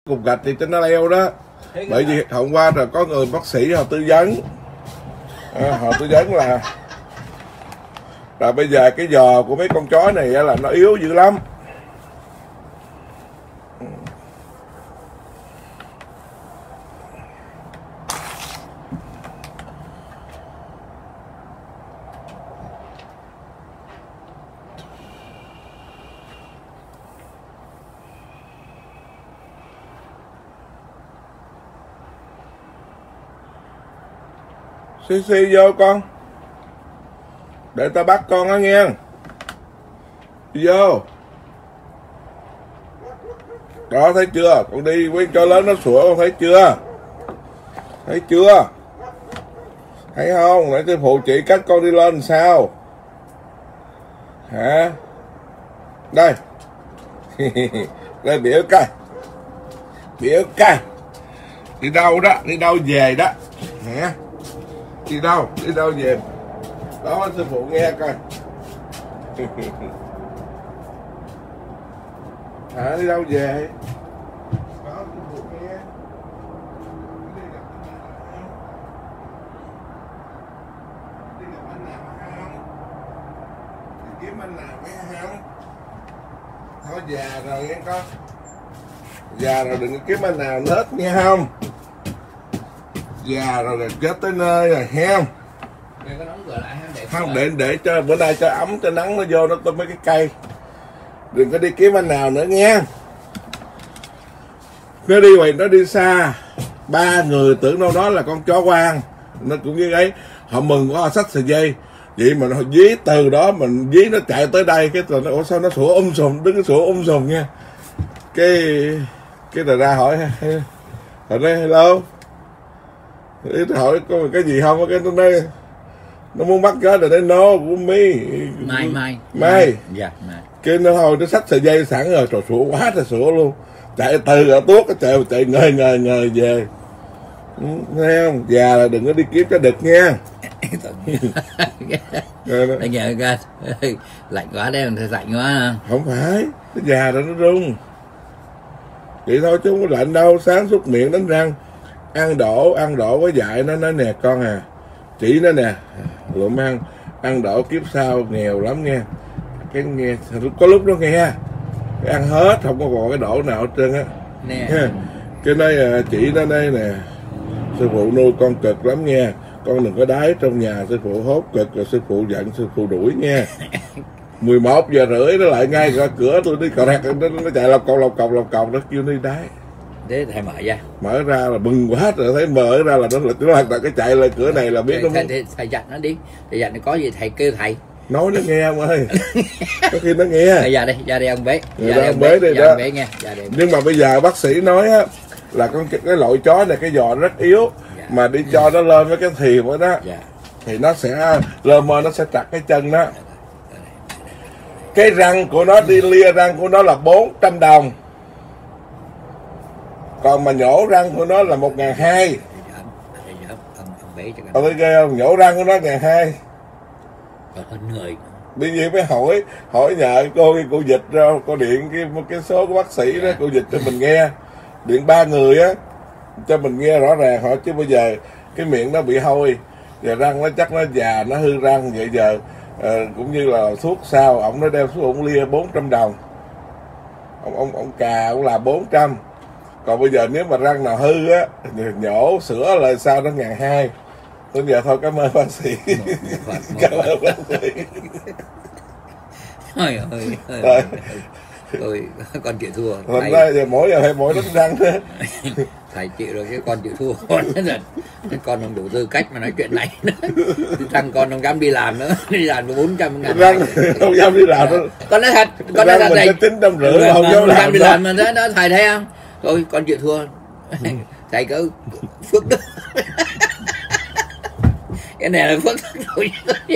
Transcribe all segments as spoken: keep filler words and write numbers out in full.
cục gạch thì cho nó leo đó. Bởi vì hôm qua rồi có người bác sĩ họ tư vấn, à, họ tư vấn là là bây giờ cái giò của mấy con chó này là nó yếu dữ lắm. Xi xi vô con, để ta bắt con đó nghe. Đi vô đó, thấy chưa? Con đi với cho lớn nó sủa, con thấy chưa? Thấy chưa? Thấy không? Để sư phụ chỉ cách con đi lên sao hả? Đây đây biểu coi, biểu coi đi đâu đó, đi đâu về đó hả? Đi đâu, đi đâu về đó, sư phụ nghe coi. Hả? Đi đâu về đó, sư phụ nghe. Đi gặp anh nào không? Đi kiếm anh nào nghe không? Thôi già rồi nghe con, già rồi đừng kiếm anh nào hết nghe không? Già rồi là chết tới nơi rồi nghe không? Không, để để cho bữa nay cho ấm cho nắng nó vô nó tôm mấy cái cây. Đừng có đi kiếm anh nào nữa nghe. Nó đi vậy, nó đi xa. Ba người tưởng đâu đó là con chó quang, nó cũng như ấy. Họ mừng quá, họ xách sợi dây. Vậy mà nó dí từ đó mình dí nó chạy tới đây, cái rồi nó ủa sao nó sủa um sùm, đứng cái sủa um sùm nha. Cái cái rồi ra hỏi, hỏi nói hello. Nó hỏi có cái gì không, cái nó nói nó muốn bắt chó rồi, nó no của mi mai mai mai dạ mai. Cái nó thôi nó xách sợi dây sẵn rồi, trời sủa quá trời sủa luôn, chạy từ ở tuốt cái chạy chạy ngời ngời ngời về. Ừ, thấy không? Già là đừng có đi kiếm cho đực nha. Bây giờ lạnh quá đây, mình lạnh quá. Không phải, cái già rồi nó rung vậy thôi chứ không có lạnh đâu. Sáng súc miệng đánh răng, ăn đổ ăn đổ với dạy nó nói nè con à, chỉ nó nè lụm ăn ăn đổ kiếp sau nghèo lắm nghe. Cái nghe có lúc nó nghe cái ăn hết không có còn cái đổ nào hết trơn á nè. Cái nói à, chỉ nó đây nè, sư phụ nuôi con cực lắm nha, con đừng có đái trong nhà, sư phụ hốt cực rồi sư phụ giận sư phụ đuổi nha. Mười một giờ rưỡi nó lại ngay ra cửa tôi đi cọ rạc, nó, nó chạy lọc cọc lọc cọc lọc cọc, nó kêu đi đái. Để thầy mở ra, mở ra là bừng quá rồi, thấy mở ra là nó là nó cái chạy lại cửa này là biết. Thầy, nó thầy, thầy, thầy dặn nó đi, thầy dặn nó có gì thầy kêu thầy nói nó nghe ông ơi. Có khi nó nghe. Thầy ra đây, ra đây ông bé, ra đây ông bé đây đó. Bé nghe. Đây. Nhưng mà bây giờ bác sĩ nói á là con cái, cái loại chó này cái giò rất yếu, dạ. Mà đi cho nó lên với cái thìa với đó, dạ. Thì nó sẽ lơm mơ, nó sẽ chặt cái chân đó. Cái răng của nó đi lia răng của nó là bốn trăm đồng, còn mà nhổ răng của nó là một ngàn hai. Ông thấy ghê không? Nhổ răng của nó ngàn hai. Bây giờ mới hỏi hỏi nhờ cô cái cô dịch ra, cô điện cái cái số của bác sĩ đó, cô dịch cho mình nghe, điện ba người á cho mình nghe rõ ràng họ, chứ bây giờ cái miệng nó bị hôi, giờ răng nó chắc nó già, nó hư răng vậy giờ à, cũng như là thuốc sao ổng nó đem xuống ổng lia bốn trăm đồng, ông ông ông cà ông là bốn trăm. Còn bây giờ nếu mà răng nào hư á nhổ sửa lại sao nó ngàn hai. Bây giờ thôi, cảm ơn bác sĩ. Cảm ơn bác sĩ. Ôi ơi, ơi. Tôi con chịu thua. Hôm nay giờ mỗi giờ hay mỗi đánh răng đó. Thầy chịu rồi, cái con chịu thua. Con cái con không đủ tư cách mà nói chuyện này nữa. Thằng con không dám đi làm nữa, đi làm có bốn trăm ngàn. Răng không dám đi làm nữa. Con nói thật, con nói thật thầy. Tính trăm rưỡi mà không dám làm. Đi làm mà đó, đó thầy thấy không? Thôi con chịu thua. Thầy cứ phước đức. Cái này là phước đức rồi.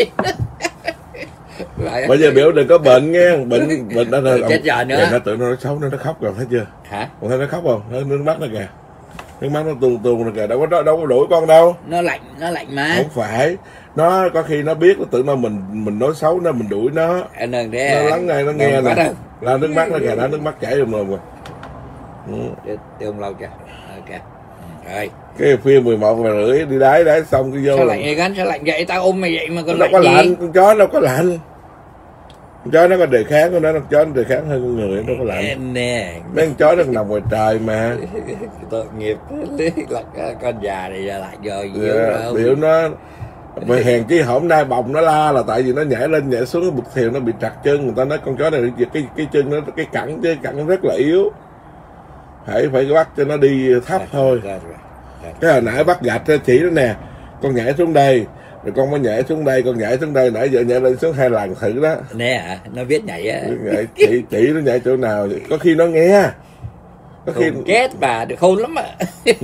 Bây giờ biểu đừng có bệnh nghe, bệnh bệnh đó rồi. Chết giờ nữa. Nó tự nó xấu, nó nó khóc rồi, thấy chưa? Hả? Còn thấy nó khóc không? Nó nước mắt nó kìa. Nước mắt nó tuôn tuôn rồi kìa, đâu có đâu có đuổi con đâu. Nó lạnh, nó lạnh mà. Không phải. Nó có khi nó biết, nó tưởng nó mình mình nói xấu nó, mình đuổi nó. Nó lắng nghe, nó nghe nè. Là nước mắt nó kìa, nó nước mắt chảy rùm rùm rồi. Ừ. Đưa, đưa ông lâu chưa? Ok. Rồi. Cái phim mười một giờ rưỡi đi đái đái xong cái vô. Sao lạnh vậy gắn? Sao lạnh vậy? Tao ôm mày vậy mà còn Nó lạnh có gì? lạnh, con chó đâu có lạnh. Con chó nó có đề kháng của nó, con chó nó đề kháng hơn con người, nó có lạnh. Nè. Mấy con chó nó nằm ngoài trời mà. Tội nghiệp là con già này giờ lại rồi nhiều Yeah, đâu. biểu nó mà hèn chi hôm nay bồng nó la là tại vì nó nhảy lên nhảy xuống cái bực thềm nó bị trật chân, người ta nói con chó này cái cái chân nó cái cẳng chứ cẳng nó rất là yếu, phải phải bắt cho nó đi thấp thôi. Cái hồi nãy bắt gạch chỉ nó nè, con nhảy xuống đây rồi con mới nhảy xuống đây, con nhảy xuống đây nãy giờ nhảy lên xuống hai lần thử đó. Nè hả? Nó biết nhảy á. Nhảy, chỉ chỉ nó nhảy chỗ nào có khi nó nghe, có khi Khôn ghét bà được khôn lắm à.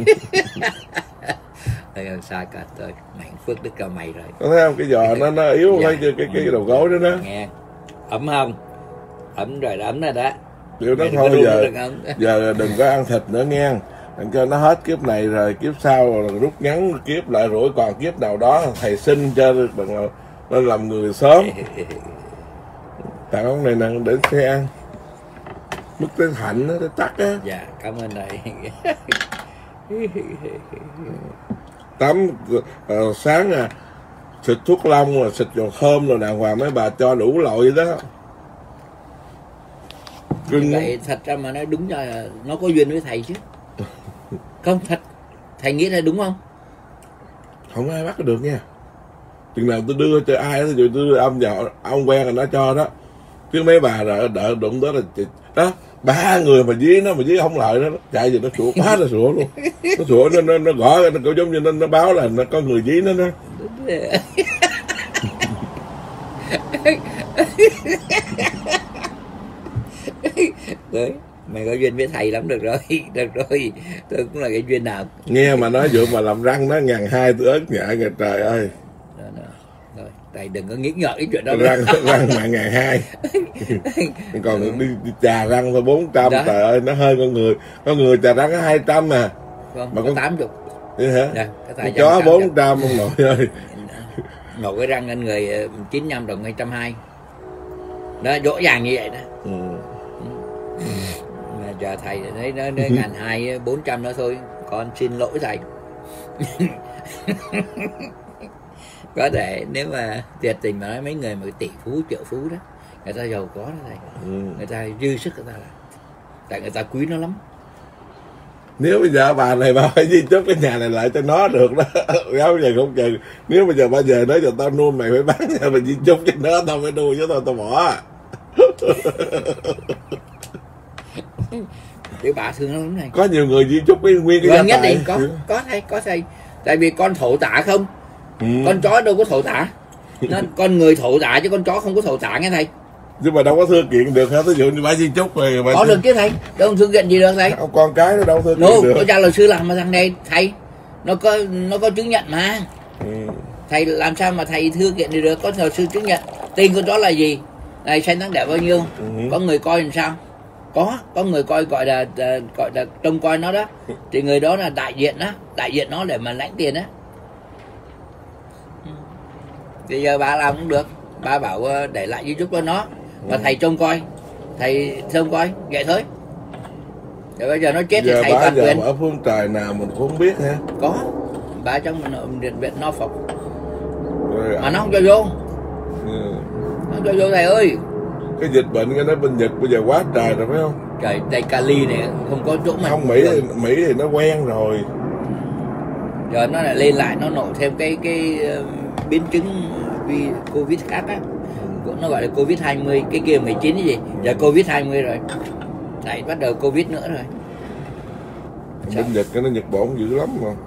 Đây sai cả tôi mày phước đức cho mày rồi. có thấy không, cái giò nó nó yếu Dạ. thấy chưa, cái cái đầu gối đó đó. Nghe ấm không? Ấm rồi, ấm rồi đó. Điều nó Mày thôi đừng có giờ run được không? giờ đừng có ăn thịt nữa nghe, đừng cho nó hết kiếp này rồi kiếp sau rồi rút ngắn kiếp lại rủi còn kiếp nào đó thầy sinh cho bằng nên làm người sớm. Tặng ông này nè để xe ăn mức tới hạnh nó tới tắt á. Dạ cảm ơn thầy. Tắm uh, sáng à xịt thuốc lông rồi xịt dầu thơm rồi đàng hoàng mấy bà cho đủ loại vậy đó. Cưng Vậy thật ra mà nói đúng là nó có duyên với thầy chứ. Không thật, thầy nghĩ là đúng không? không ai bắt được nha, chừng nào tôi đưa cho ai đó tôi đưa ông vào ông quen là nó cho đó, chứ mấy bà đợi đợi đụng đó là đó ba người mà dí nó mà dí không lợi nó chạy về nó sủa quá nó sủa luôn, nó sủa nó nó, nó gõ nó cũng giống như nó, nó báo là nó có người dí nó đó. Đấy, mày có duyên với thầy lắm, được rồi, được rồi, tôi cũng là cái duyên nào. Nghe mà nói vụ mà làm răng nó ngàn hai tôi ớt nhại kìa trời ơi. Đó, đó. Rồi, thầy đừng có nghĩ ngợi cái chuyện đó. Răng răng mà ngàn hai, còn đi, đi chà răng thôi bốn trăm, trời ơi nó hơn con người, con người chà răng có hai trăm mà. Không, mà có con tám chục. Vậy hả? Dạ, con chó bốn trăm ông nội ơi. Nổ cái răng lên người chín mươi lăm đồng hai trăm hai mươi. Đó, rõ ràng như vậy đó. Ừ. Mà giờ thầy thấy nó đến ngàn hai bốn trăm nữa thôi, con xin lỗi thầy. Có thể nếu mà thiệt tình mà nói mấy người mà tỷ phú triệu phú đó, người ta giàu có đó thầy, Ừ. người ta dư sức người ta làm, tại người ta quý nó lắm. Nếu bây giờ bà này bà phải di chúc cái nhà này lại cho nó được đó. Giáo giờ không chừng nếu bây giờ bà về nói cho tao nuôi mày phải bán nhà mày di chúc cho nó, tao phải nuôi chứ tao tao bỏ. Để bà thương nó lắm này. Có nhiều người di chúc cái nguyên cái Vâng, gia nhất định tài. có, có thầy, có thầy. Tại vì con thổ tả không, Ừ. con chó đâu có thổ tả. Nó, con người thổ tả chứ con chó không có thổ tả nghe thầy. Nhưng mà đâu có thư kiện được hả? Ví dụ như bà di chúc rồi bà Có được chứ thầy, đâu thư kiện gì được thầy. không, con cái nó đâu thư kiện No, được. có cha luật sư làm mà thằng này thầy, nó có nó có chứng nhận mà. Ừ. Thầy làm sao mà thầy thư kiện gì được, có luật sư chứng nhận. Tên con chó là gì, này sinh tháng đẻ bao nhiêu, Ừ. có người coi làm sao. Có, có người coi gọi là gọi là trông coi nó đó, thì người đó là đại diện đó, đại diện nó để mà lãnh tiền đó. Bây giờ bà làm cũng được, bà bảo để lại di chúc cho nó, và thầy trông coi, thầy trông coi vậy thôi. Rồi bây giờ nó chết thì Giờ thầy bà toàn giờ quyền. ở phương trời nào mình cũng không biết hả? Có, bà trong viện viện Norfolk Rồi, mà nó không cho vô, ừ. nó không cho vô thầy ơi. Cái dịch bệnh cái nó bên Nhật bây giờ quá trời rồi phải không? Trời, đây Cali này không có chỗ mà Không, Mỹ thì, Mỹ thì nó quen rồi. giờ nó lại lên lại, nó nổ thêm cái cái uh, biến chứng vì Covid khác á, nó gọi là Covid hai mươi, cái kia mười chín cái gì, giờ Covid hai mươi rồi, lại bắt đầu Covid nữa rồi. Bên Nhật cái nó Nhật Bản dữ lắm mà.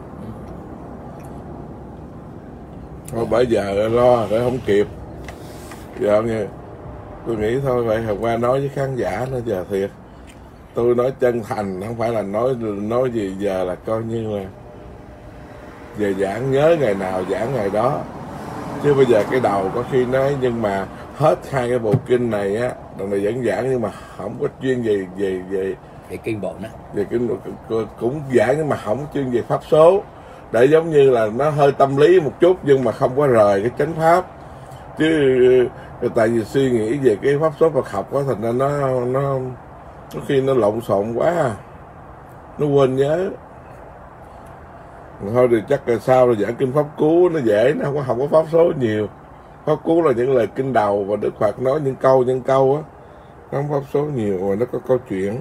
Thôi bây giờ lo phải không kịp. Giờ nghe tôi nghĩ thôi vậy hôm qua nói với khán giả nó giờ thiệt. Tôi nói chân thành, không phải là nói nói gì, giờ là coi như là về giảng nhớ ngày nào giảng ngày đó. Chứ bây giờ cái đầu có khi nói nhưng mà hết hai cái bộ kinh này á, đồng này vẫn giảng nhưng mà không có chuyên về về về Cái kinh bộ đó. về cái cũng giảng nhưng mà không chuyên về pháp số, để giống như là nó hơi tâm lý một chút nhưng mà không có rời cái chánh pháp. Chứ tại vì suy nghĩ về cái pháp số Phật học đó thành ra nó nó có khi nó lộn xộn quá. nó quên nhớ. Thôi thì chắc là sau rồi giảng kinh pháp cú nó dễ, nó không có không có pháp số nhiều. Pháp cú là những lời kinh đầu và Đức Phật nói những câu những câu á, nó không pháp số nhiều mà nó có câu chuyện.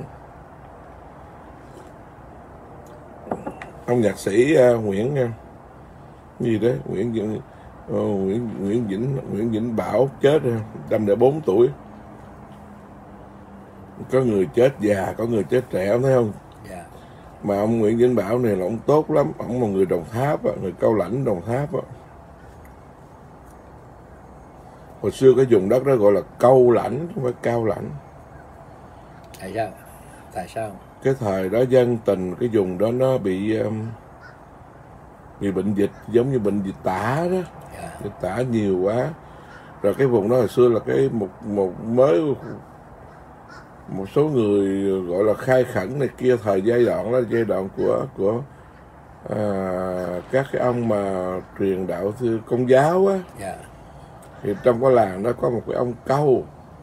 Ông nhạc sĩ uh, Nguyễn uh, gì đấy, Nguyễn Vĩnh uh, Nguyễn Nguyễn Vĩnh Nguyễn Vĩnh Bảo chết rồi, một trăm lẻ bốn tuổi. Có người chết già, có người chết trẻ, thấy không? Yeah. Mà ông Nguyễn Vĩnh Bảo này là ông tốt lắm, ông là người Đồng Tháp, người Cao Lãnh Đồng Tháp. Hồi xưa cái vùng đất đó gọi là Câu Lãnh, không phải Cao Lãnh. Tại sao? Tại sao? Cái thời đó dân tình cái vùng đó nó bị um, bị bệnh dịch, giống như bệnh dịch tả đó. Yeah. Dịch tả nhiều quá. Rồi cái vùng đó hồi xưa là cái một một mới một số người gọi là khai khẩn này kia, thời giai đoạn đó giai đoạn của của à, các cái ông mà truyền đạo sư Công giáo á. Yeah. Thì trong cái làng đó có một cái ông Câu,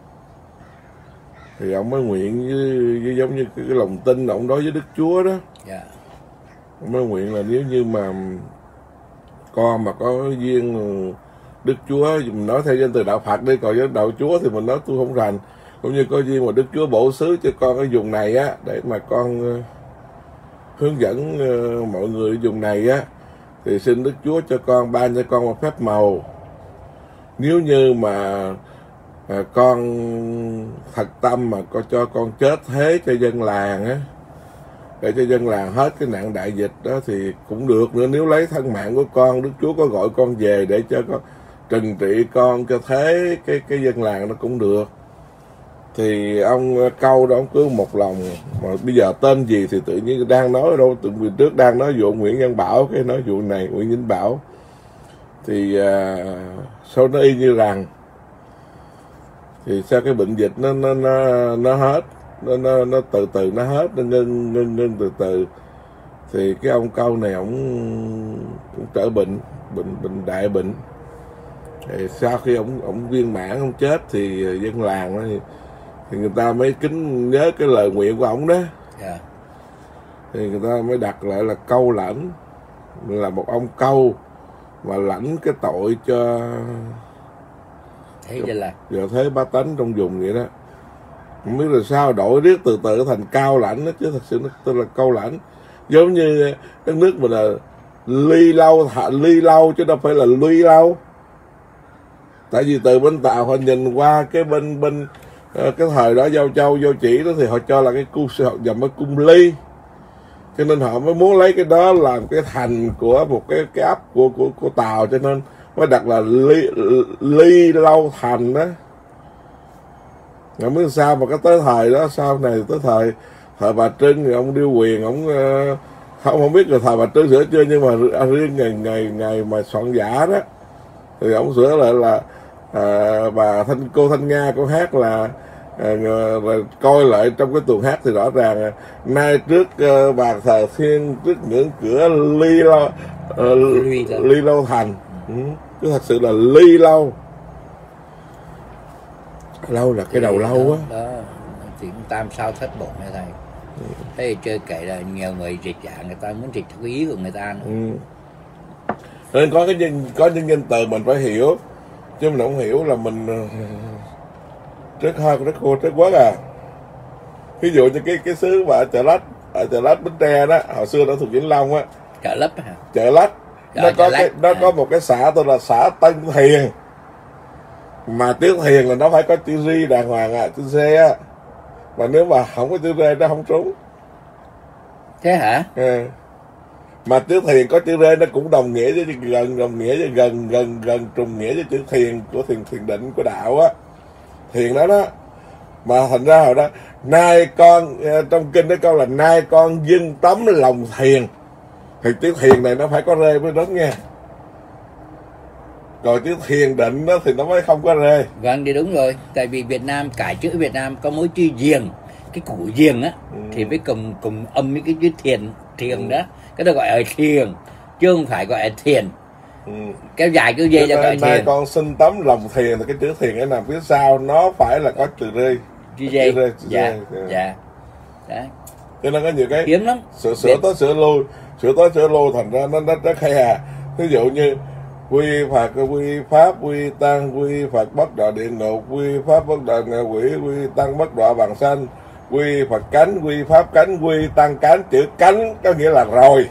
thì ông mới nguyện với, với giống như cái, cái lòng tin ông đối với Đức Chúa đó. Yeah. Ông mới nguyện là nếu như mà con mà có duyên Đức Chúa, mình nói theo danh từ đạo Phật đi, còn với đạo Chúa thì mình nói tôi không rành, cũng như có duyên mà Đức Chúa bổ xứ cho con ở vùng này á, để mà con uh, hướng dẫn uh, mọi người ở vùng này á, thì xin Đức Chúa cho con ban cho con một phép màu. Nếu như mà à, con thật tâm mà có cho con chết thế cho dân làng á, để cho dân làng hết cái nạn đại dịch đó thì cũng được nữa. Nếu lấy thân mạng của con, Đức Chúa có gọi con về để cho con trừng trị con cho thế cái cái dân làng nó cũng được. Thì ông Câu đó ông cứ một lòng, mà bây giờ tên gì thì tự nhiên đang nói ở đâu, từ người trước đang nói vụ Nguyễn Văn Bảo, cái nói vụ này Nguyễn Vĩnh Bảo. Thì à, sau nó y như rằng thì sao cái bệnh dịch nó nó nó nó hết, nó nó nó từ từ nó hết, nó ngưng ngưng ngưng từ từ. Thì cái ông Câu này ổng cũng trở bệnh, bệnh bệnh đại bệnh. Thì sau khi ổng ổng viên mãn ổng chết thì dân làng đó, thì, thì người ta mới kính nhớ cái lời nguyện của ổng đó. Yeah. Thì người ta mới đặt lại là Câu Lãnh, là một ông Câu mà lãnh cái tội cho thế vậy là giờ thế bá tánh trong vùng vậy đó. Không biết là sao đổi riết từ từ thành Cao Lãnh đó, chứ thật sự nó tên là Câu Lãnh. Giống như đất nước mình là Ly Lâu, thả Ly Lâu chứ đâu phải là Luy Lâu. Tại vì từ bên Tàu họ nhìn qua cái bên bên cái thời đó Giao Châu Giao Chỉ đó thì họ cho là cái cung, họ dòng cái cung Ly, cho nên họ mới muốn lấy cái đó làm cái thành của một cái cái ấp của của của Tàu, cho nên mới đặt là Ly Ly Lâu Thành đó. Không biết sao mà cái tới thời đó, sau này tới thời thời Bà Trưng thì ông Điêu Quyền ông không không biết là thời Bà Trưng sửa chưa, nhưng mà riêng ngày ngày ngày mà soạn giả đó thì ông sửa lại là à, bà Thanh cô Thanh Nga cô hát là, à, là coi lại trong cái tuồng hát thì rõ ràng nay trước uh, bà thờ thiên trước ngưỡng cửa Ly Lâu uh, Ly, Ly Lâu Thành. Ừ. Chứ thật sự là Ly Lâu. Lâu là cái đầu lâu á. Đó, chuyện tam sao thất bổn này thầy. Ừ. Thế chơi kể là nhiều người dịch giả, người ta muốn dịch theo ý của người ta nữa. Ừ. Nên có cái nhân, có những nhân từ mình phải hiểu, chứ mình không hiểu là mình rất hơi rất khô rất quá à. Ví dụ như cái cái xứ mà Chợ Lách, ở Chợ Lách Bến Tre đó, hồi xưa nó thuộc Vĩnh Long á. Chợ Lách hả? Chợ Lách. Nó Chợ có Lách. cái nó à. Có một cái xã tên là xã Tân Thiền. Mà tiếng Thiền là nó phải có chữ Ri đàng hoàng à, chữ C á. Mà nếu mà không có chữ Rê nó không trúng. Thế hả? À. Mà chữ Thiền có chữ Rê nó cũng đồng nghĩa với gần, đồng nghĩa với gần gần gần trùng nghĩa với chữ Thiền của thiền thiền định của đạo á. Thiền đó đó. Mà thành ra hồi đó nay con trong kinh đó câu là nay con dưng tấm lòng thiền, thì chữ Thiền này nó phải có Rê mới đúng nha. Rồi chữ thiền định đó thì nó mới không có Rê. Vâng, thì đúng rồi. Tại vì Việt Nam, cải chữ Việt Nam có mỗi chữ diềng, cái củ diềng á, ừ. thì mới cùng cùng âm với cái chữ thiền, thiền ừ. đó. Cái đó gọi là thiền, chứ không phải gọi là thiền. Ừ. Kéo dài cái dây cho gọi thiền. Nay con xin tấm lòng thiền thì cái chữ thiền cái nằm phía sau nó phải là có chữ Rê. Chữ dây. Dạ, dạ. Đấy. cho nên có nhiều cái hiếm lắm, sửa sửa tới sửa lui, sửa tới sửa lui thành ra nó nó rất hay à. Ví dụ như quy phạt quy pháp quy tăng, quy phạt bất đọa địa ngục, quy pháp bất đọa ngạ quỷ, quy tăng bất đọa vàng sanh, quy phạt cánh, quy pháp cánh, quy tăng cánh. Chữ cánh có nghĩa là rồi,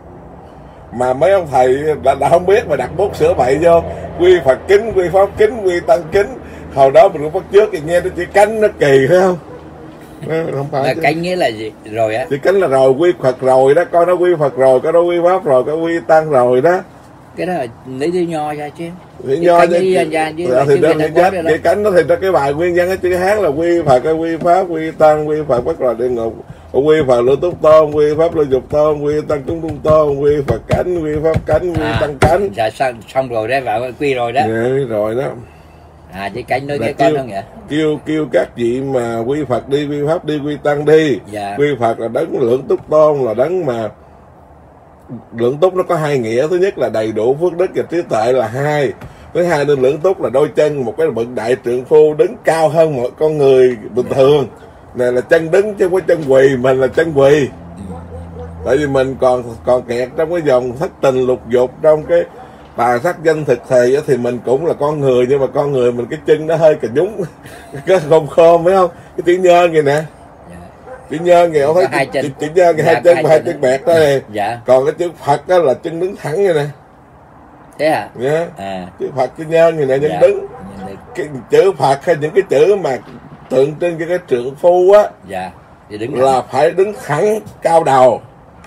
mà mấy ông thầy đã, đã không biết mà đặt bút sửa bậy vô. Quy phạt kính, quy pháp kính, quy tăng kính. Hồi đó mình cũng bắt trước thì nghe nó chữ cánh nó kỳ phải không? Không phải là cánh nghĩa là gì rồi á? Chữ cánh là rồi, quy Phật rồi đó, coi nó quy Phật rồi, coi nó quy pháp rồi, coi quy tăng rồi đó. Cái đó là lấy từ nho ra chứ. Thì nho chứ, dân gian chứ, dạ, thì đơn giản giản cái cánh nó thì ra cái bài nguyên văn cái chữ Hán là quy Phật, cái quy pháp, quy tăng, quy Phật bất đọa địa ngục, quy Phật lưu túc tôn, quy pháp lưu dục tôn, quy tăng chúng tung tôn, quy Phật cánh, quy pháp cánh, quy à, tăng cánh. dạ xong, xong rồi đó, vào quy rồi đó. Dạ, rồi đó. À chứ cánh nói cái con không vậy? Kêu kêu các vị mà quy Phật đi, quy pháp đi, quy tăng đi. Dạ. Quy Phật là đấng lượng túc tôn, là đấng mà lượng túc nó có hai nghĩa. Thứ nhất là đầy đủ phước đức và trí tuệ là hai. Thứ hai nên lượng túc là đôi chân, một cái bậc đại trượng phu đứng cao hơn mọi con người bình thường. Này là chân đứng chứ không có chân quỳ, mình là chân quỳ. Tại vì mình còn còn kẹt trong cái dòng thất tình lục dục, trong cái tà sắc danh thực thề, thì mình cũng là con người, nhưng mà con người mình cái chân nó hơi cà nhúng, cái khom khom phải không? Cái chữ nhơn vậy nè, chữ nhơn kìa, thấy hai chân, chữ nhơn kìa, hai chân và hai chân bẹt đó nè. Dạ. Còn cái chữ Phật đó là chân đứng thẳng vậy nè. Thế à? Nha. À. Chữ Phật chữ nhơn vậy nè, chân Dạ. đứng. Cái chữ Phật hay những cái chữ mà tượng trưng cho cái trượng phu á, dạ, thì đứng là phải đứng thẳng cao đầu.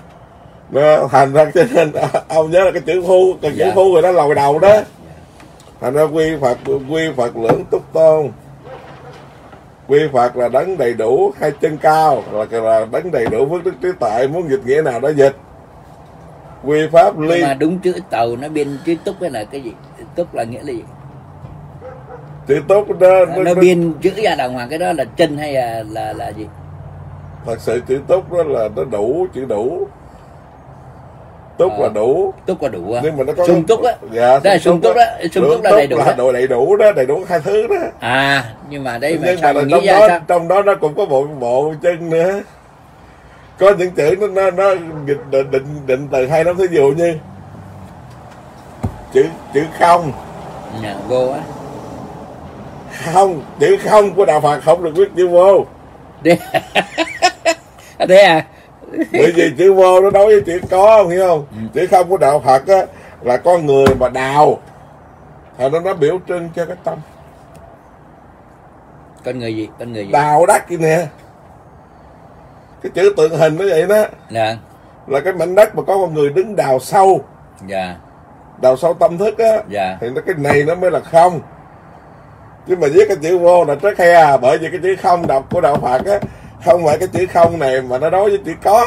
Nó thành ra cho nên ông nhớ là cái chữ phu, cái chữ Dạ. phu rồi đó lòi đầu đó. Thành ra quy Phật, quy Phật lưỡng túc tôn, quy Phật là đấng đầy đủ hai chân cao, là là đấng đầy đủ phước đức trí tuệ, muốn dịch nghĩa nào đó dịch. Quy pháp ly. Nhưng mà đúng chữ tàu nó biên chữ túc cái là cái gì? Túc là nghĩa là gì? Chữ túc đó nó, nó, nó biên chữ ra đàng hoàng, cái đó là chân hay là là, là gì? thật sự chữ túc đó là nó đủ, chữ đủ. Túc ờ, là đủ. Túc là đủ à? Nhưng mà nó có sung túc á. Dạ, đó là sung túc đó, sung túc là đầy đủ là đó. đầy đủ đó, đầy đủ hai thứ đó. À nhưng mà đây mà Nhưng sao mà mà nghĩ trong ra đó sao? trong đó nó cũng có bộ bộ chân nữa. Có những chữ nó nó, nó định, định định định từ hai lắm. Thí dụ như chữ chữ không. Dạ, vô á. Không, chữ không của đạo Phật không được viết chữ vô. Thế thế à? Bởi vì chữ vô nó đối với chữ có, không hiểu không? Ừ. Chữ không của đạo Phật á là con người mà đào, thì nó nó biểu trưng cho cái tâm. Con người gì? Con người gì? Đào đất kia nè. Cái chữ tượng hình nó vậy đó. Dạ. Là cái mảnh đất mà có con người đứng đào sâu. Dạ. Đào sâu tâm thức á. Dạ. Thì nó cái này nó mới là không. Chứ mà viết cái chữ vô là rất hay à. Bởi vì cái chữ không đọc của đạo Phật á, không phải cái chữ không này mà nó đối với chữ có.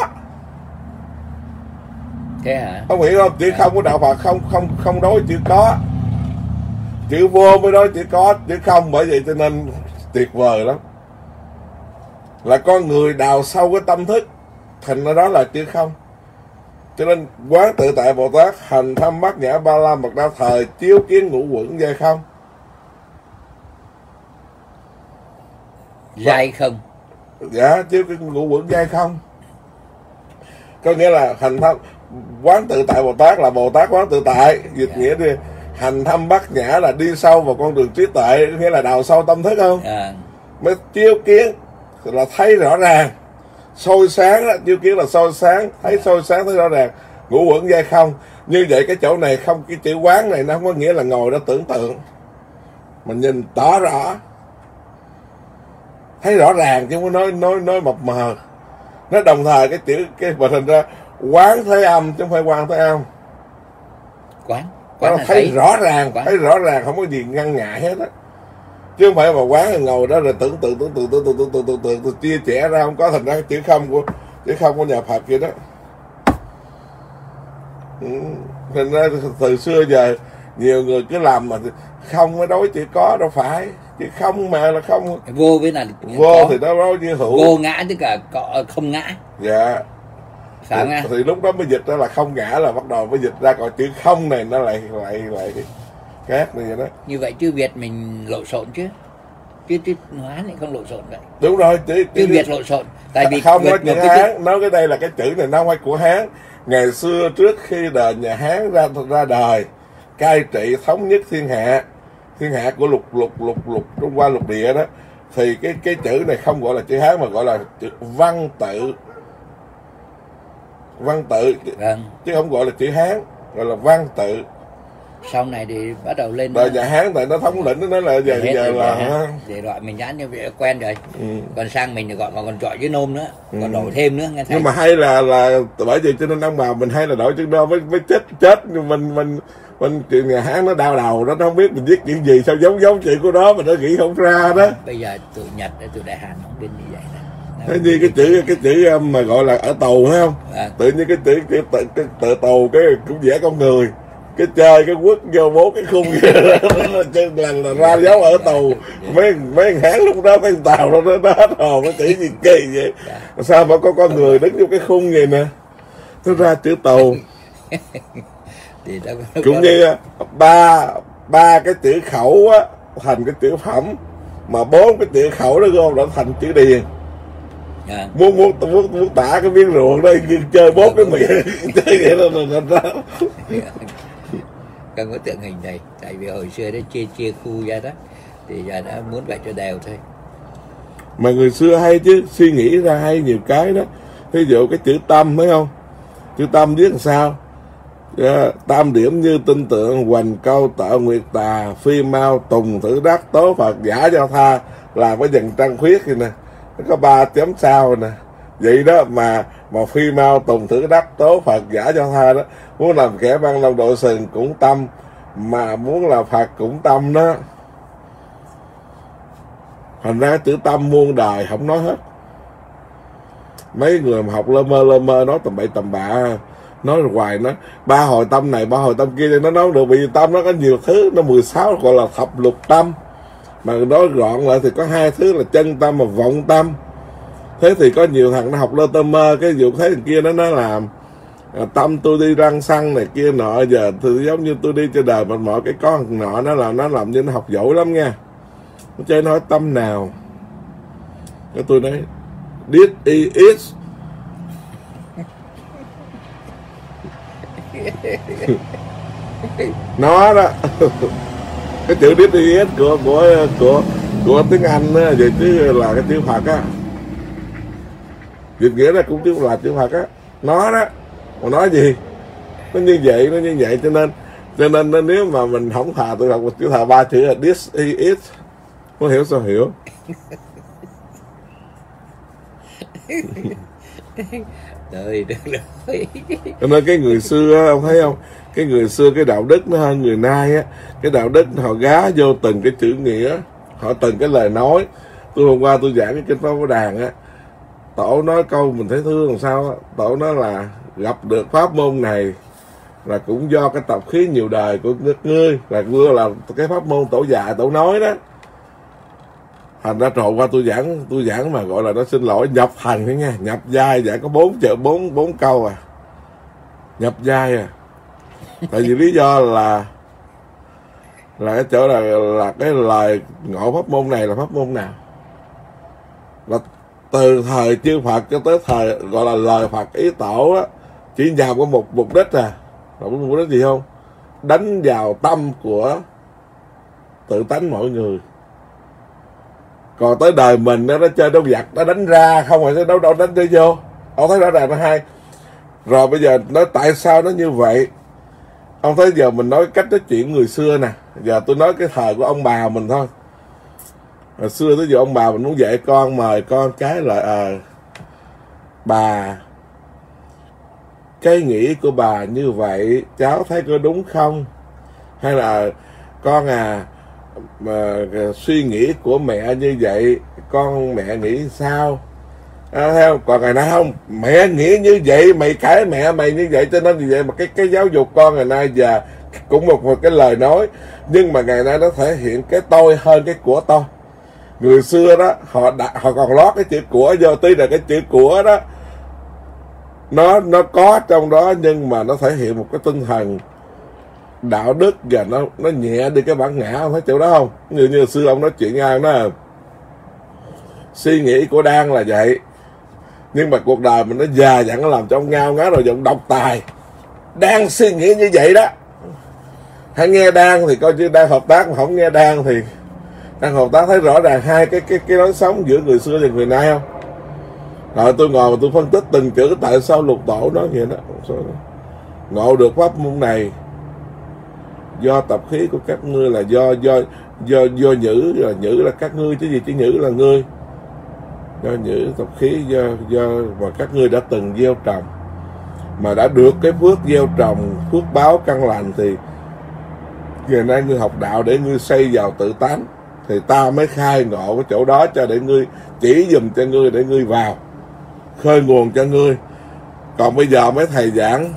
Thế hả? Không hiểu không? Chữ dạ. không của đạo Phật không không không đối với chữ có. Chữ vô mới đối với chữ có, chữ không. Bởi vậy cho nên tuyệt vời lắm. Là con người đào sâu cái tâm thức, thành ra đó là chữ không. Cho nên quán tự tại Bồ Tát hành thâm bát nhã ba la mật đa thời, chiếu kiến ngũ quẩn giai không. Giai không? Dạ, chiếu kiến ngũ quẩn giai không. Có nghĩa là hành thâm quán tự tại Bồ Tát là Bồ Tát quán tự tại. Dịch yeah. nghĩa đi hành thâm bát nhã là đi sâu vào con đường trí tuệ, nghĩa là đào sâu tâm thức không? Yeah. Mới chiếu kiến là thấy rõ ràng, soi sáng đó, chiếu kiến là soi sáng, thấy soi sáng thấy rõ ràng, ngũ quẩn giai không. Như vậy cái chỗ này không, cái chữ quán này nó không có nghĩa là ngồi đó tưởng tượng, mình nhìn tỏ rõ, thấy rõ ràng chứ không có nói nói nói mập mờ. Nó đồng thời cái chữ cái mà thành ra quán thế âm chứ không phải quan thế âm. Quán, quán thấy, thấy rõ ràng, quán. Thấy rõ ràng không có gì ngăn ngại hết á. Chứ không phải mà quán rồi ngồi đó rồi tưởng tượng tưởng tượng tưởng tượng tưởng tượng tưởng tượng tưởng chia sẻ ra, không có. Thành ra chữ không của chữ không của nhà Phật vậy đó. Ừ. Thành ra từ xưa giờ nhiều người cứ làm mà không mới đối chữ có, đâu phải. Chữ không mà là không. Vô với là vô có. Thì nó đối với hữu. Vô ngã tức là có, không ngã. Dạ. Thì, thì lúc đó mới dịch ra là không ngã, là bắt đầu mới dịch ra, còn chữ không này nó lại lại lại khác này vậy đó. Như vậy chứ Việt mình lộn xộn chứ. chứ chữ Hán thì không lộn xộn vậy. Đúng rồi, chữ, chữ Việt lộn xộn. Tại vì không nói chữ Hán, chữ... nói cái đây là cái chữ này nó không phải của Hán. Ngày xưa trước khi đời nhà Hán ra ra đời, cai trị thống nhất thiên hạ, thiên hạ của lục lục lục lục Trung Hoa lục địa đó, thì cái cái chữ này không gọi là chữ Hán mà gọi là chữ văn tự. Văn tự Vâng. chứ không gọi là chữ Hán, gọi là văn tự. Sau này thì bắt đầu lên đời nhà Hán tại nó thống lĩnh, nó nói là giờ giờ là để gọi mình dán như vậy quen rồi. Ừ. Còn sang mình thì gọi còn còn chọi với nôm nữa, Ừ. còn đổi thêm nữa nghe thấy. Nhưng mà hay là là bởi vì cho nên ông bà mình hay là đổi chữ đó mới mới chết chết nhưng mình mình mình chuyện nhà Hán nó đau đầu đó, nó không biết mình viết chuyện gì sao giống giống chuyện của nó mà nó nghĩ không ra đó. Bây giờ tụi Nhật tụi Đại Hàn không biết như vậy đó. Thế như cái chữ cái chữ mà gọi là ở tù phải không? À. Tự nhiên cái chữ cái tự cái tự tù cái cũng vẽ con người, cái chơi cái quất vô bốn cái khung là, là ra dấu ở tù. Mấy mấy Hán lúc đó mấy Tàu đó nó hết hồn, nó chữ gì kỳ vậy? Sao mà có con người đứng vô cái khung vậy nè, nó ra chữ tù. Thì đó, cũng như ba ba cái chữ khẩu á thành cái chữ phẩm, mà bốn cái chữ khẩu đó gom đã thành chữ điền. À. muốn muốn muốn muốn tả cái miếng ruộng đây chơi bốn cái miệng chơi vậy là thành ra không có tượng hình này, tại vì hồi xưa nó chia chia khu ra đó, thì giờ đã muốn vậy cho đều thôi. mà người xưa hay chứ, suy nghĩ ra hay nhiều cái đó. Ví dụ cái chữ tâm thấy không, chữ tâm viết làm sao? Yeah. Tam điểm như tinh tượng, hoành câu tạo nguyệt tà, phi mau tùng thử đắc, tố Phật giả cho tha, làm cái dần trăng khuyết vậy nè, nó có ba chấm sao nè. Vậy đó mà mà phi mau tùng thử đắc, tố Phật giả cho tha đó, muốn làm kẻ băng lòng độ sừng cũng tâm, mà muốn là Phật cũng tâm đó. Thành ra chữ tâm muôn đời không nói hết. Mấy người mà học lơ mơ lơ mơ nói tầm bậy tầm bạ, nói hoài nó ba hồi tâm này ba hồi tâm kia, nó nói được vì tâm nó có nhiều thứ, nó mười sáu gọi là thập lục tâm, mà nói gọn lại thì có hai thứ là chân tâm và vọng tâm. Thế thì có nhiều thằng nó học lơ tơ mơ, cái vụ thấy thằng kia nó nói là à, tâm tôi đi răng xăng này kia nọ, giờ thì giống như tôi đi trên đời mà mọi cái con nọ nó làm nó làm như nó học giỏi lắm nha. Nó chơi nói tâm nào, cái tôi nói this is nó đó cái chữ this is của của của của tiếng Anh á, vậy chứ là cái chữ Phật á, dịch nghĩa là cũng chứ là chữ Phật á, nó đó. Mà nói gì nó như vậy, nó như vậy cho nên cho nên nếu mà mình không thà tôi học một chữ thà ba chữ là this is, có hiểu sao hiểu. Đời được rồi. Cho nên cái người xưa ông thấy không, cái người xưa cái đạo đức nó hơn người nay á. Cái đạo đức họ gá vô từng cái chữ nghĩa, họ từng cái lời nói. Tôi hôm qua tôi giảng cái kinh Pháp Bảo Đàn á, tổ nói câu mình thấy thương làm sao á. Tổ nói là gặp được pháp môn này là cũng do cái tập khí nhiều đời của ngươi, là ngươi là cái pháp môn tổ già tổ nói đó. Thành ra trộn qua tôi giảng tôi giảng mà gọi là nó xin lỗi nhập thành đấy nha, nhập giai giảng có bốn chợ bốn bốn câu à, nhập giai à. Tại vì lý do là là cái chỗ là là cái lời ngộ pháp môn này là pháp môn nào, là từ thời chư Phật cho tới thời gọi là lời Phật ý tổ á, chỉ nhằm có một mục đích à, là mục đích gì không? Đánh vào tâm của tự tánh mọi người. Còn tới đời mình nó, nó chơi đấu vật, nó đánh ra không phải đấu đâu đánh đi vô. Ông thấy rõ ràng nó hay. Rồi bây giờ nói tại sao nó như vậy? Ông thấy giờ mình nói cách nói chuyện người xưa nè, giờ tôi nói cái thời của ông bà mình thôi. Hồi xưa tới giờ ông bà mình muốn dạy con, mời con cái là à, bà, cái nghĩ của bà như vậy cháu thấy có đúng không? Hay là con à, mà suy nghĩ của mẹ như vậy con mẹ nghĩ sao? À, theo còn ngày nay không, mẹ nghĩ như vậy mày cãi mẹ mày như vậy, cho nên như vậy mà cái cái giáo dục con ngày nay giờ cũng một một cái lời nói, nhưng mà ngày nay nó thể hiện cái tôi hơn cái của tôi. Người xưa đó họ đã, họ còn lót cái chữ của vô, tuy là cái chữ của đó nó nó có trong đó, nhưng mà nó thể hiện một cái tinh thần đạo đức và nó nó nhẹ đi cái bản ngã, không thấy chỗ đó không? Như như xưa ông nói chuyện ai nó suy nghĩ của Đan là vậy. Nhưng mà cuộc đời mình nó già dặn, nó làm cho ông ngao ngáo rồi giọng độc tài. Đan suy nghĩ như vậy đó, hãy nghe Đan thì coi như đang hợp tác, mà không nghe Đan thì đang hợp tác. Thấy rõ ràng hai cái cái cái lối sống giữa người xưa và người nay không? Rồi tôi ngồi mà tôi phân tích từng chữ tại sao Lục Tổ nói vậy đó. Ngộ được pháp môn này do tập khí của các ngươi, là do do do do nhữ, là nhữ là các ngươi chứ gì, chứ nhữ là ngươi. Do nhữ tập khí, do do mà các ngươi đã từng gieo trồng, mà đã được cái phước gieo trồng, phước báo căn lành, thì ngày nay ngươi học đạo để ngươi xây vào tự tánh, thì ta mới khai ngộ cái chỗ đó cho để ngươi chỉ dùm cho ngươi, để ngươi vào khơi nguồn cho ngươi. Còn bây giờ mấy thầy giảng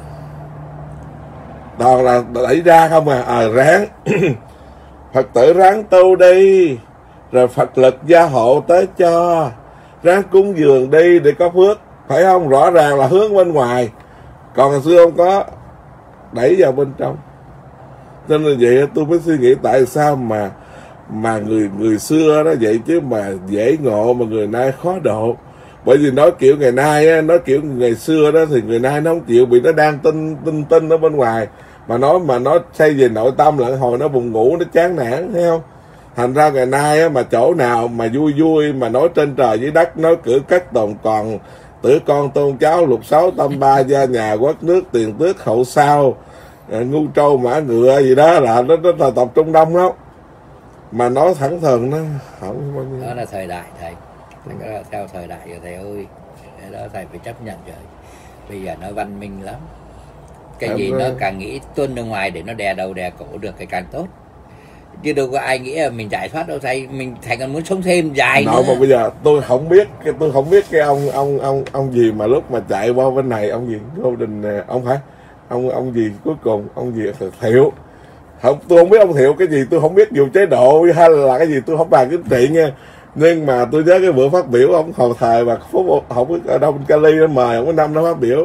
toàn là đẩy ra không à, à ráng Phật tử ráng tu đi, rồi Phật lực gia hộ tới cho, ráng cúng dường đi để có phước, phải không? Rõ ràng là hướng bên ngoài, còn hồi xưa không có, đẩy vào bên trong. Nên là vậy tôi mới suy nghĩ tại sao mà mà người người xưa đó vậy chứ mà dễ ngộ, mà người nay khó độ. Bởi vì nói kiểu ngày nay á, nói kiểu ngày xưa đó thì người nay nó không chịu, bị nó đang tinh tinh tinh ở bên ngoài, mà nói mà nó xây về nội tâm lẫn hồi nó buồn ngủ, nó chán nản, thấy không? Thành ra ngày nay á, mà chỗ nào mà vui vui mà nói trên trời dưới đất, nói cử cách tồn còn, tử con tôn cháu, lục sáu tâm ba, gia nhà quốc nước, tiền tước hậu sao, ngu trâu mã ngựa gì đó, là nó, nó là tập trung đông lắm. Mà nói thẳng thừng nó không bao nhiêu. Đó là thời đại thầy, đó là theo thời đại rồi thầy ơi, cái đó thầy phải chấp nhận rồi. Bây giờ nó văn minh lắm, cái em gì ơi, nó càng nghĩ tuân ra ngoài để nó đè đầu đè cổ được thì càng tốt, chứ đâu có ai nghĩ là mình giải thoát đâu thầy. Mình thầy còn muốn sống thêm dài nữa. Mà bây giờ tôi không biết cái tôi không biết cái ông ông ông ông gì mà lúc mà chạy qua bên này, ông gì Golden, ông phải ông ông gì cuối cùng ông gì Thiệu, không, tôi không biết ông Thiệu cái gì, tôi không biết dù chế độ hay là cái gì, tôi không bàn chính trị nha. Nhưng mà tôi nhớ cái bữa phát biểu ông hầu thời và phúc không biết ở đâu bên Cali nó mời ông cái năm nó phát biểu,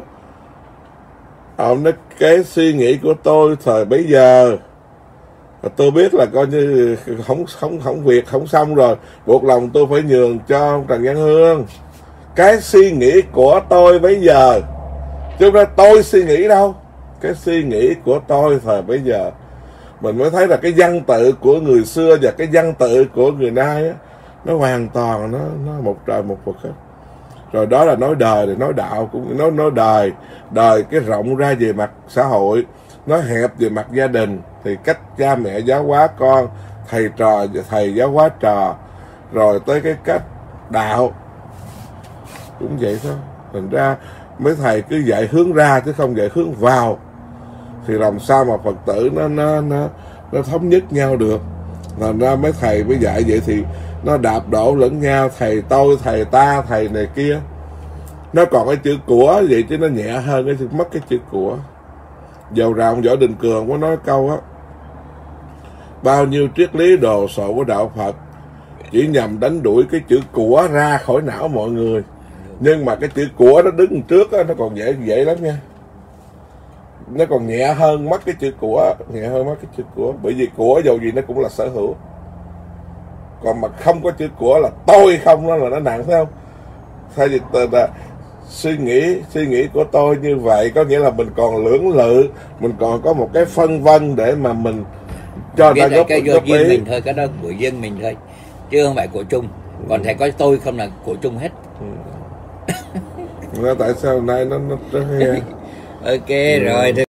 ông nói cái suy nghĩ của tôi thời bấy giờ, tôi biết là coi như không không không việc không xong rồi, buộc lòng tôi phải nhường cho ông Trần Văn Hương. Cái suy nghĩ của tôi bây giờ, chứ không phải tôi suy nghĩ đâu, cái suy nghĩ của tôi thời bấy giờ. Mình mới thấy là cái văn tự của người xưa và cái văn tự của người nay á, nó hoàn toàn nó nó một trời một vực hết. Rồi đó là nói đời, thì nói đạo cũng nói nói đời, đời cái rộng ra về mặt xã hội, nói hẹp về mặt gia đình, thì cách cha mẹ giáo hóa con, thầy trò thầy giáo hóa trò, rồi tới cái cách đạo cũng vậy thôi. Thành ra mấy thầy cứ dạy hướng ra chứ không dạy hướng vào, thì làm sao mà Phật tử nó nó nó nó thống nhất nhau được. Thành ra mấy thầy mới dạy vậy thì nó đạp đổ lẫn nhau, thầy tôi, thầy ta, thầy này kia. Nó còn cái chữ của vậy chứ nó nhẹ hơn cái mất cái chữ của. Dầu ra ông Võ Đình Cường có nói câu á, bao nhiêu triết lý đồ sộ của đạo Phật chỉ nhằm đánh đuổi cái chữ của ra khỏi não mọi người. Nhưng mà cái chữ của nó đứng trước á, nó còn dễ dễ lắm nha. Nó còn nhẹ hơn mất cái chữ của, nhẹ hơn mất cái chữ của. Bởi vì của dầu gì nó cũng là sở hữu. Còn mà không có chữ của là tôi không, đó là nó nặng, phải không? Thay vì là suy nghĩ suy nghĩ của tôi như vậy, có nghĩa là mình còn lưỡng lự, mình còn có một cái phân vân để mà mình cho cái ta góp, cái góp riêng ý. mình thôi, cái đó của riêng mình thôi, chứ không phải của chung. Còn thầy có tôi không là của chung hết. Ừ. Tại sao nay nó nó, nó ok ừ. Rồi